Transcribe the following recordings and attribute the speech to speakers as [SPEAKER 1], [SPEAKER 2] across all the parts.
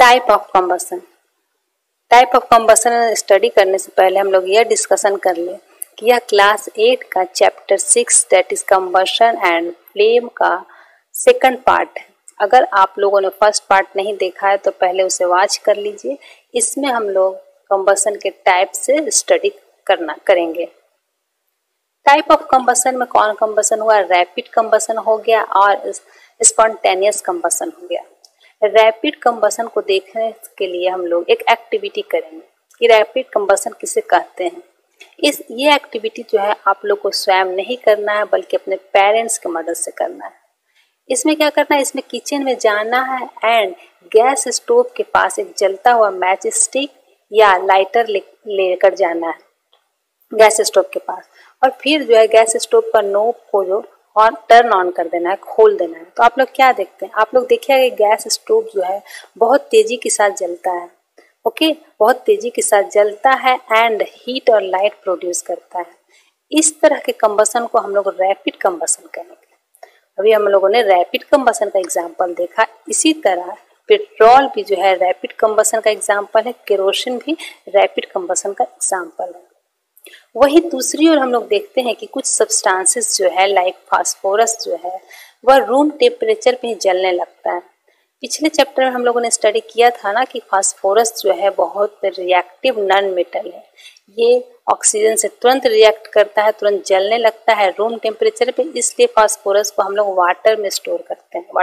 [SPEAKER 1] Type of combustion. Type of combustion study करने से पहले हम लोग यह डिस्कशन कर ले कि यह क्लास 8 का chapter 6 that is combustion and flame का सेकंड पार्ट है। अगर आप लोगों ने फर्स्ट पार्ट नहीं देखा है तो पहले उसे वॉच कर लीजिए। इसमें हम लोग कंबशन के टाइप से स्टडी करेंगे। टाइप ऑफ कंबशन में कौन कंबशन हुआ, रैपिड कंबशन हो गया और स्पॉन्टेनियस कंबशन हो गया। रैपिड कंबशन को देखने के लिए हम लोग एक एक्टिविटी करेंगे कि रैपिड कंबशन किसे कहते हैं। ये एक्टिविटी जो है आप लोग को स्वयं नहीं करना है बल्कि अपने पेरेंट्स की मदद से करना है। इसमें क्या करना है, इसमें किचन में जाना है एंड गैस स्टोव के पास एक जलता हुआ मैच स्टिक या लाइटर लेकर जाना है गैस स्टोव के पास, और फिर जो है गैस स्टोव का नोब को जो और टर्न ऑन कर देना है, खोल देना है। तो आप लोग क्या देखते हैं, आप लोग देखिएगा कि गैस स्टोव जो है बहुत तेजी के साथ जलता है। ओके, बहुत तेजी के साथ जलता है एंड हीट और लाइट प्रोड्यूस करता है। इस तरह के कंबशन को हम लोग रैपिड कंबशन कहेंगे। अभी हम लोगों ने रैपिड कंबशन का एग्जाम्पल देखा। इसी तरह पेट्रोल भी जो है रैपिड कंबशन का एग्जाम्पल है, केरोसिन भी रैपिड कंबशन का एग्जाम्पल है। वही दूसरी ओर हम लोग देखते हैं कि कुछ सब्सटेंसेस जो है लाइक फास्फोरस जो है वह रूम टेम्परेचर पे ही जलने लगता है। पिछले चैप्टर में हम लोगों ने स्टडी किया था ना कि फास्फोरस जो है बहुत रिएक्टिव नॉन मेटल है। ये ऑक्सीजन से तुरंत रिएक्ट करता है, तुरंत जलने लगता है रूम टेम्परेचर पे। इसलिए फास्फोरस को हम लोग वाटर में स्टोर करते हैं,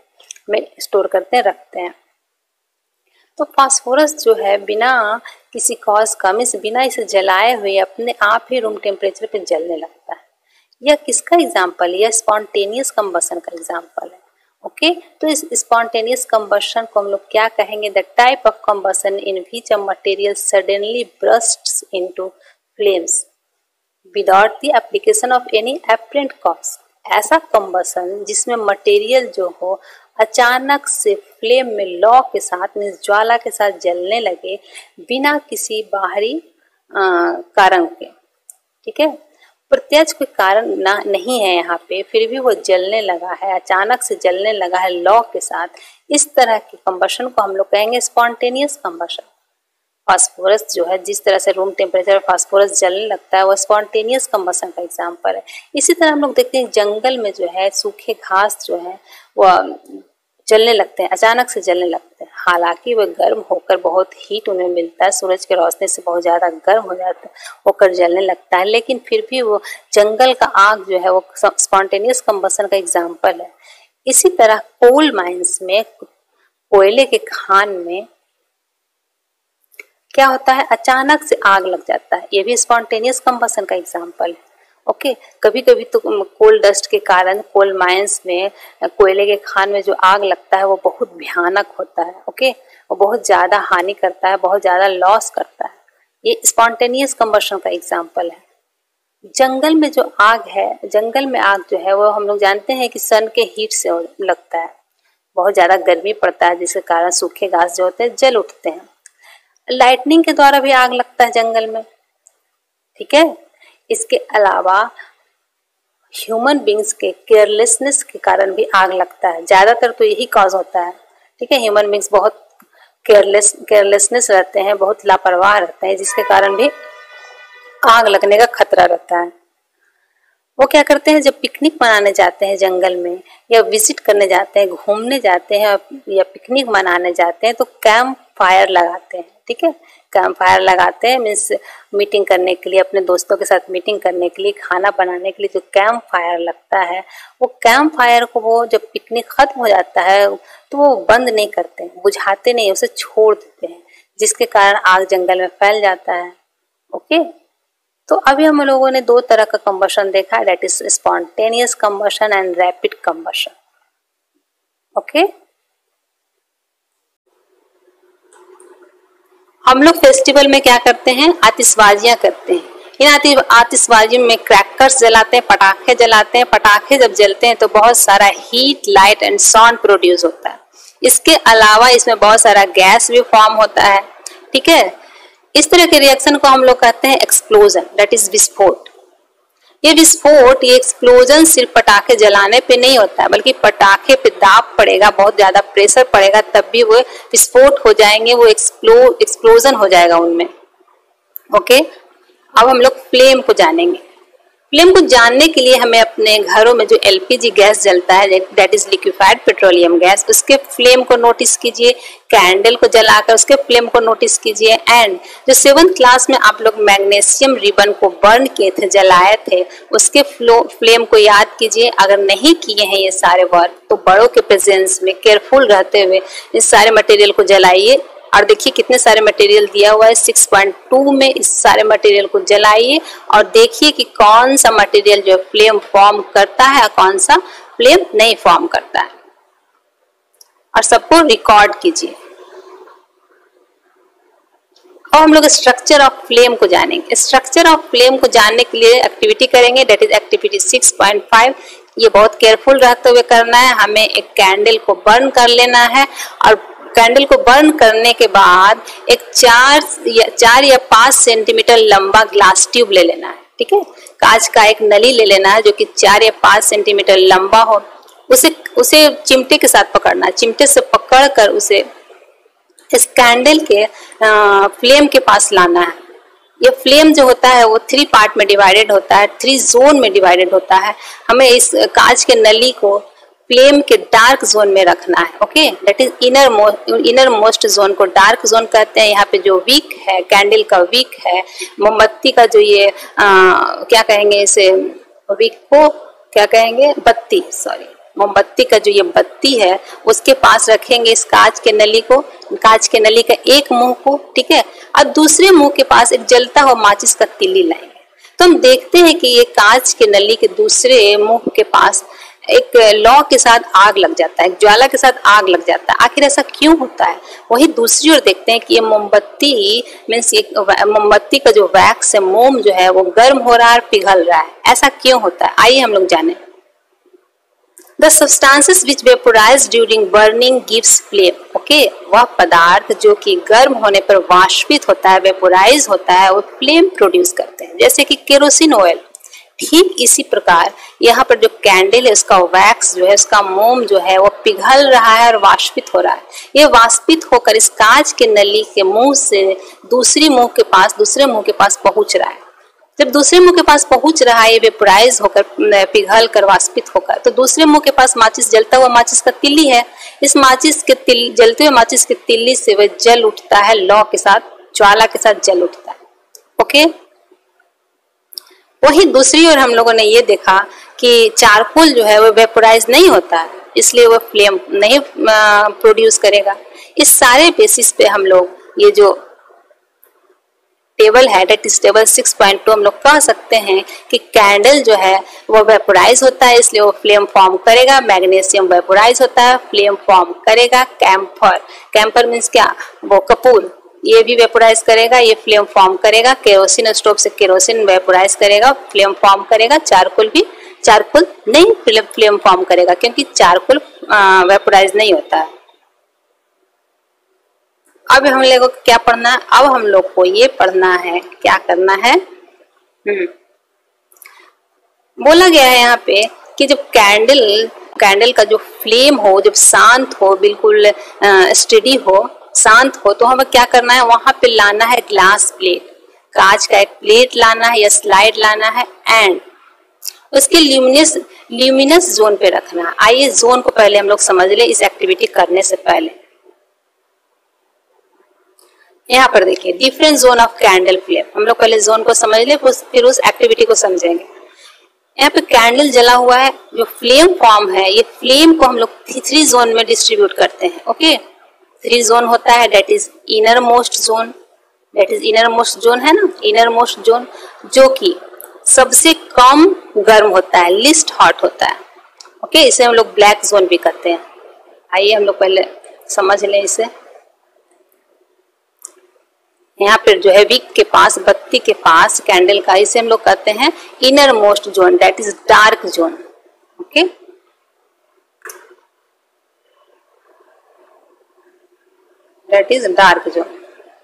[SPEAKER 1] रखते हैं। तो फास्फोरस जो है बिना किसी कॉज का बिना इसे जलाए हुए अपने आप ही रूम टेम्परेचर पे जलने लगता है। यह किसका एग्जाम्पल है, यह स्पॉन्टेनियस कंबशन का एग्जाम्पल है। ओके, तो इस स्पॉन्टेनियस कंबशन को हम लोग क्या कहेंगे, the type of combustion in which a material suddenly bursts into flames without the application of any apparent cause. ऐसा कंबशन जिसमें मटेरियल जो हो अचानक से फ्लेम में लौ के साथ ज्वाला के साथ जलने लगे बिना किसी बाहरी कारण के। ठीक है, प्रत्यक्ष कोई कारण नहीं है यहाँ पे, फिर भी वो जलने लगा है, अचानक से जलने लगा है लौ के साथ। इस तरह के कंबशन को हम लोग कहेंगे स्पॉन्टेनियस कंबशन। फास्फोरस जो है जिस तरह से रूम टेम्परेचर फास्फोरस जलने लगता है वह स्पॉन्टेनियस कंबशन का एग्जाम्पल है। इसी तरह हम लोग देखते हैं जंगल में जो है सूखे घास जो है वह जलने लगते हैं, अचानक से जलने लगते हैं। हालांकि वह गर्म होकर बहुत हीट उन्हें मिलता है, सूरज की रोशनी से बहुत ज़्यादा गर्म हो जाता है, होकर जलने लगता है, लेकिन फिर भी वो जंगल का आग जो है वो स्पॉन्टेनियस कंबशन का एग्जाम्पल है। इसी तरह कोल माइंस में, कोयले के खान में क्या होता है, अचानक से आग लग जाता है, ये भी स्पॉन्टेनियस कंबशन का एग्जाम्पल है। ओके, कभी कभी तो कोल डस्ट के कारण कोल माइंस में, कोयले के खान में जो आग लगता है वो बहुत भयानक होता है। ओके, वो बहुत ज़्यादा हानि करता है, बहुत ज़्यादा लॉस करता है। ये स्पॉन्टेनियस कंबशन का एग्जाम्पल है। जंगल में जो आग है, जंगल में आग जो है वो हम लोग जानते हैं कि सन के हीट से लगता है, बहुत ज़्यादा गर्मी पड़ता है जिसके कारण सूखे घास जो होते हैं जल उठते हैं। लाइटनिंग के द्वारा भी आग लगता है जंगल में। ठीक है, इसके अलावा ह्यूमन बींग्स के केयरलेसनेस के कारण भी आग लगता है, ज्यादातर तो यही कॉज होता है। ठीक है, ह्यूमन बींग्स बहुत केयरलेसनेस रहते हैं, बहुत लापरवाह रहते हैं, जिसके कारण भी आग लगने का खतरा रहता है। वो क्या करते हैं, जब पिकनिक मनाने जाते हैं जंगल में या विजिट करने जाते हैं, घूमने जाते हैं या पिकनिक मनाने जाते हैं तो कैंप फायर लगाते हैं। ठीक है, कैंप फायर लगाते हैं मीन्स मीटिंग करने के लिए, अपने दोस्तों के साथ मीटिंग करने के लिए, खाना बनाने के लिए जो कैंप फायर लगता है, वो कैंप फायर को वो जब पिकनिक खत्म हो जाता है तो वो बंद नहीं करते हैं, बुझाते नहीं, उसे छोड़ देते हैं, जिसके कारण आग जंगल में फैल जाता है। ओके, तो अभी हम लोगों ने दो तरह का कंबशन देखा, that is spontaneous combustion and rapid combustion. Okay, हम लोग फेस्टिवल में क्या करते हैं, आतिशबाजियां करते हैं। इन आतिशबाजियों में क्रैकर्स जलाते हैं, पटाखे जलाते हैं। पटाखे जब जलते हैं तो बहुत सारा heat, light and sound produce होता है। इसके अलावा इसमें बहुत सारा गैस भी फॉर्म होता है। ठीक है, इस तरह के रिएक्शन को हम लोग कहते हैं एक्सप्लोजन, दैट इज विस्फोट। ये विस्फोट, ये एक्सप्लोजन सिर्फ पटाखे जलाने पे नहीं होता है, बल्कि पटाखे पे दाब पड़ेगा, बहुत ज्यादा प्रेशर पड़ेगा, तब भी वो विस्फोट हो जाएंगे, वो एक्सप्लोजन हो जाएगा उनमें। ओके, अब हम लोग फ्लेम को जानेंगे। फ्लेम को जानने के लिए हमें अपने घरों में जो एलपीजी गैस जलता है, that is liquefied petroleum gas, उसके फ्लेम को नोटिस कीजिए, कैंडल को जलाकर उसके फ्लेम को नोटिस कीजिए। एंड जो 7th क्लास में आप लोग मैग्नीशियम रिबन को बर्न किए थे, जलाए थे, उसके फ्लेम को याद कीजिए। अगर नहीं किए हैं ये सारे वर्क तो बड़ों के प्रेजेंस में केयरफुल रहते हुए इस सारे मटेरियल को जलाइए। और देखिए कितने सारे मटेरियल दिया हुआ है, 6.2 में इस सारे मटेरियल को जलाइए और देखिए कि कौन सा मटेरियल जो फ्लेम फॉर्म करता है और कौन सा फ्लेम नहीं फॉर्म करता है, और सबको रिकॉर्ड कीजिए। अब हम लोग स्ट्रक्चर ऑफ फ्लेम को जानेंगे। स्ट्रक्चर ऑफ फ्लेम को जानने के लिए एक्टिविटी करेंगे, दैट इज एक्टिविटी 6.5। ये बहुत केयरफुल रहते हुए करना है। हमें एक कैंडल को बर्न कर लेना है और कैंडल को बर्न करने के बाद एक 4 या 5 सेंटीमीटर लंबा ग्लास ट्यूब ले लेना है। ठीक है, कांच का एक नली ले लेना है जो कि 4 या 5 सेंटीमीटर लंबा हो। उसे चिमटे के साथ पकड़ना है, चिमटे से पकड़कर उसे इस कैंडल के फ्लेम के पास लाना है। ये फ्लेम जो होता है वो 3 पार्ट में डिवाइडेड होता है, 3 जोन में डिवाइडेड होता है। हमें इस कांच के नली को फ्लेम के डार्क जोन में रखना है। Okay, that is inner most zone को डार्क जोन कहते हैं। यहाँ पे जो विक है, कैंडल का विक है, मोमबत्ती का जो ये क्या कहेंगे इसे, विक को क्या कहेंगे, बत्ती, सॉरी, मोमबत्ती का जो ये बत्ती है उसके पास रखेंगे इस कांच के नली को, कांच के नली का एक मुंह को। ठीक है, और दूसरे मुंह के पास एक जलता हुआ माचिस का तिल्ली लाएंगे। तो हम देखते हैं कि ये कांच के नली के दूसरे मुंह के पास एक लौ के साथ आग लग जाता है, एक ज्वाला के साथ आग लग जाता है। आखिर ऐसा क्यों होता है? वही दूसरी ओर देखते हैं कि ये मोमबत्ती मीन्स मोमबत्ती का जो वैक्स है, मोम जो है वो गर्म हो रहा है, पिघल रहा है। ऐसा क्यों होता है, आइए हम लोग जाने। The substances which vaporize during burning gives flame. Okay, वह पदार्थ जो कि गर्म होने पर वाष्पित होता है, वेपोराइज होता है, वो फ्लेम प्रोड्यूस करते हैं, जैसे कि केरोसिन ऑयल। ठीक इसी प्रकार यहाँ पर जो कैंडल है उसका वैक्स जो है, उसका मोम जो है वो पिघल रहा है और वाष्पित हो रहा है। ये वाष्पित होकर इस कांच के नली के मुंह से दूसरे मुंह के पास पहुंच रहा है। जब दूसरे मुंह के पास पहुंच रहा है, ये वेपोराइज होकर पिघल कर वाष्पित होकर, तो दूसरे मुंह के पास माचिस, जलता हुआ माचिस का तिल्ली है। इस माचिस के जलते हुए माचिस के तिल्ली से वह जल उठता है, लौ के साथ, ज्वाला के साथ जल उठता है। ओके, वही दूसरी ओर हम लोगों ने ये देखा कि चारकोल जो है वो वेपोराइज नहीं होता है, इसलिए वो फ्लेम नहीं प्रोड्यूस करेगा। इस सारे बेसिस पे हम लोग ये जो टेबल है, डेट इज टेबल 6.2, हम लोग कह सकते हैं कि कैंडल जो है वो वेपोराइज होता है, इसलिए वो फ्लेम फॉर्म करेगा। मैग्नीशियम वेपोराइज होता है, फ्लेम फॉर्म करेगा। कैम्फर मीन्स क्या, वो कपूर, ये भी वेपोराइज करेगा, ये फ्लेम फॉर्म करेगा। केरोसिन स्टोव से केरोसिन वेपोराइज करेगा, फ्लेम फॉर्म करेगा। चारकोल भी, चारकोल नहीं फ्लेम फॉर्म करेगा क्योंकि चारकोल वेपोराइज नहीं होता है। अब हम लोगों को क्या पढ़ना है, अब हम लोग को ये पढ़ना है, क्या करना है, बोला गया है यहाँ पे कि जब कैंडल का जो फ्लेम हो, जब शांत हो, बिल्कुल स्टेडी हो, शांत हो, तो हमें क्या करना है, वहां पे लाना है ग्लास प्लेट, कांच का एक प्लेट लाना है या स्लाइड लाना है, एंड उसके ल्यूमिनस जोन पे रखना है। आइए जोन को पहले हम लोग समझ ले इस एक्टिविटी करने से पहले। यहाँ पर देखिए different zone of candle flame, हम लोग पहले जोन को समझ ले, फिर उस एक्टिविटी को समझेंगे। यहाँ पे कैंडल जला हुआ है, जो फ्लेम फॉर्म है, ये फ्लेम को हम लोग 3 जोन में डिस्ट्रीब्यूट करते हैं। ओके, 3 जोन होता है, that is inner most zone, that is inner most zone है ना, इनर मोस्ट जोन जो कि सबसे कम गर्म होता है, लिस्ट हॉट होता है। ओके, इसे हम लोग ब्लैक जोन भी कहते हैं। आइए हम लोग पहले समझ लें इसे। यहाँ पर जो है विक के पास, बत्ती के पास कैंडल का, इसे हम लोग कहते हैं inner most zone, that is dark zone. Okay, that is dark zone.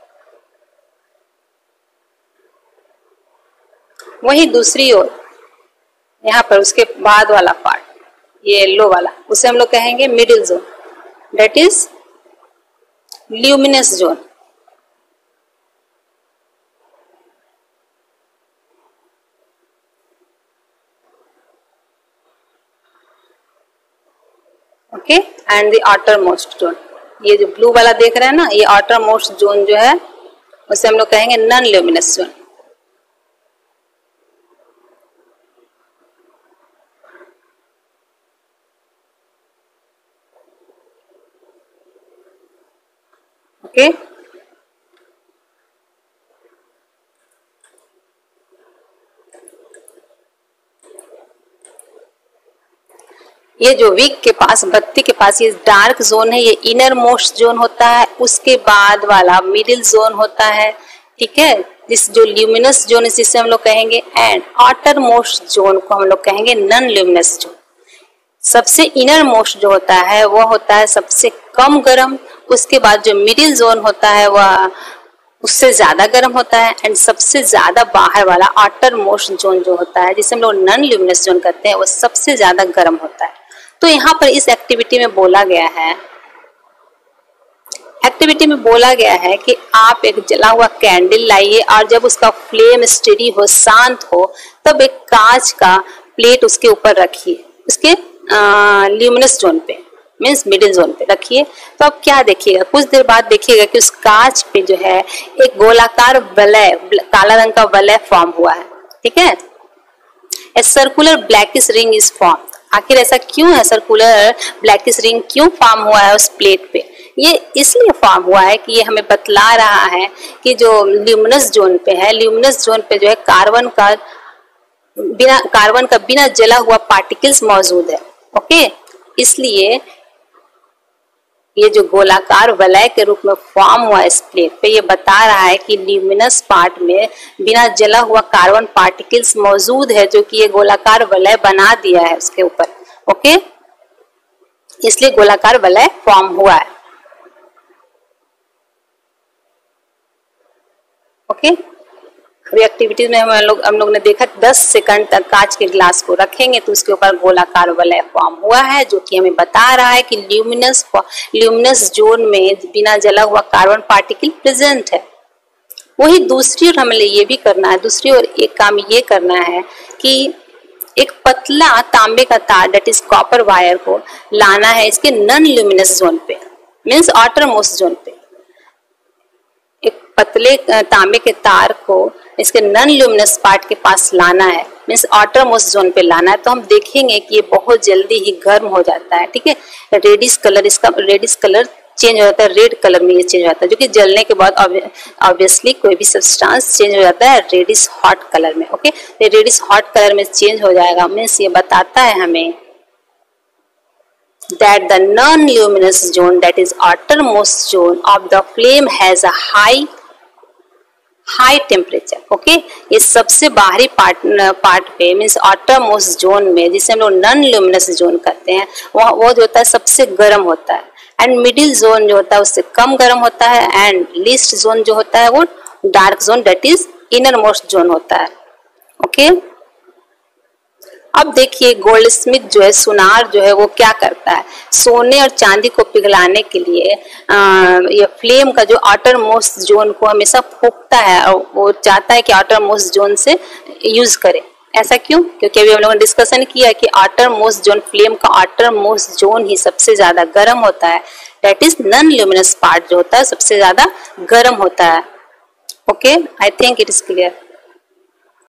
[SPEAKER 1] वही दूसरी ओर यहाँ पर उसके बाद वाला पार्ट, ये येलो वाला, उसे हम लोग कहेंगे middle zone, that is luminous zone. Okay, and the outer most zone, ये जो ब्लू वाला देख रहे हैं ना, ये आउटर मोस्ट जोन जो है उसे हम लोग कहेंगे नॉन ल्यूमिनस जोन। ओके, ये जो विक के पास, बत्ती के पास ये डार्क जोन है, ये इनर मोस्ट जोन होता है, उसके बाद वाला मिडिल जोन होता है, ठीक है, जिस जो ल्यूमिनस जोन है जिसे हम लोग कहेंगे, एंड आउटर मोस्ट जोन को हम लोग कहेंगे नॉन ल्यूमिनस जोन। सबसे इनर मोस्ट जो होता है वो होता है सबसे कम गर्म, उसके बाद जो मिडिल जोन होता है वह उससे ज्यादा गर्म होता है, एंड सबसे ज्यादा बाहर वाला आउटर मोस्ट जोन जो होता है जिसे हम लोग नॉन ल्यूमिनस जोन कहते हैं वो सबसे ज्यादा गर्म होता है। तो यहाँ पर इस एक्टिविटी में बोला गया है कि आप एक जला हुआ कैंडल लाइए और जब उसका फ्लेम स्टेडी हो, शांत हो, तब एक कांच का प्लेट उसके ऊपर रखिए, उसके ल्यूमिनस जोन पे, मीन्स मिडिल जोन पे रखिए। तो अब क्या देखिएगा, कुछ देर बाद देखिएगा कि उस कांच पे जो है एक गोलाकार वलय, काला रंग का वलय फॉर्म हुआ है, ठीक है। A circular blackish ring is form. आखिर ऐसा क्यों है, सर्कुलर ब्लैकिश रिंग क्यों फॉर्म हुआ है उस प्लेट पे? ये इसलिए फॉर्म हुआ है कि ये हमें बतला रहा है कि जो ल्यूमिनस जोन पे है, ल्यूमिनस जोन पे जो है कार्बन का बिना जला हुआ पार्टिकल्स मौजूद है। ओके, इसलिए ये जो गोलाकार वलय के रूप में फॉर्म हुआ इस प्लेट पे, ये बता रहा है कि ल्यूमिनस पार्ट में बिना जला हुआ कार्बन पार्टिकल्स मौजूद है, जो कि ये गोलाकार वलय बना दिया है उसके ऊपर। ओके, इसलिए गोलाकार वलय फॉर्म हुआ है। ओके, अभी एक्टिविटीज में हम लोग ने देखा 10 सेकंड तक कांच के ग्लास को रखेंगे तो उसके ऊपर गोलाकार वलय फॉर्म हुआ है, जो कि हमें बता रहा है कि ल्यूमिनस जोन में बिना जला हुआ कार्बन पार्टिकल प्रेजेंट है। वही दूसरी ओर हमें ये भी करना है, दूसरी ओर एक काम ये करना है कि एक पतला तांबे का तार, दैट इज कॉपर वायर, को लाना है इसके नॉन ल्यूमिनस जोन पे, मीन्स आउटर मोस्ट जोन पे। एक पतले तांबे के तार को इसके नॉन ल्यूमिनस पार्ट के पास लाना है, मीन्स आउटर मोस्ट जोन पे लाना है। तो हम देखेंगे कि ये बहुत जल्दी ही गर्म हो जाता है, ठीक है। रेडिश कलर, इसका रेडिश कलर चेंज हो जाता है, रेड कलर में ये चेंज हो जाता है, जो कि जलने के बाद ऑब्वियसली कोई भी सब्सटेंस चेंज हो जाता है रेडिश हॉट कलर में। ओके, तो रेडिश हॉट कलर में चेंज हो जाएगा, मीन्स ये बताता है हमें that the non-luminous zone, that is outermost zone of the flame, has a high temperature. Okay, ये सबसे बाहरी पार्ट पे, मीन्स outermost zone में, जिसे हम लोग non-luminous zone कहते हैं, वो जो होता है सबसे गर्म होता है, एंड मिडिल जोन जो होता है उससे कम गर्म होता है, एंड लीस्ट जोन जो होता है वो dark zone, that is inner most zone होता है। ओके, अब देखिए गोल्डस्मिथ जो है, सुनार जो है, वो क्या करता है, सोने और चांदी को पिघलाने के लिए ये फ्लेम का जो आउटर मोस्ट जोन को हमेशा फूंकता है, और वो चाहता है कि आउटर मोस्ट जोन से यूज करे। ऐसा क्यों? क्योंकि अभी हम लोगों ने डिस्कशन किया कि आउटर मोस्ट जोन, फ्लेम का आउटर मोस्ट जोन ही सबसे ज्यादा गर्म होता है, that is non luminous part जो होता है सबसे ज्यादा गर्म होता है। Okay, I think it is clear.